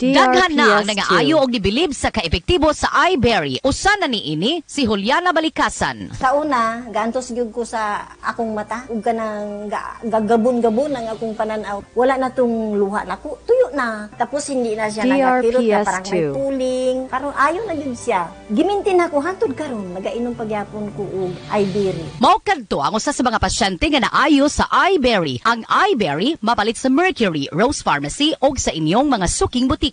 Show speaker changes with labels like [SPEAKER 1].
[SPEAKER 1] Daghan na ang nangaayo og nibilib sa kaepektibo sa iBerry. Usa na niini si Juliana Balikasan.
[SPEAKER 2] Sa una, gaantos gyud ko sa akong mata ug kanang gagabon-gabon ang akong pananaw. Wala na tong luha nako. Tuyo na. Tapos hindi na siya nagakirot na parang may puling. Karon ayo na gyud siya. Gimintin ako hantud karon nagainom pagyapon ko og iBerry.
[SPEAKER 1] Mao kadto ang usa sa mga pasyente nga naayo sa iBerry. Ang iBerry mapalit sa Mercury, Rose Pharmacy og sa inyong mga suking butika.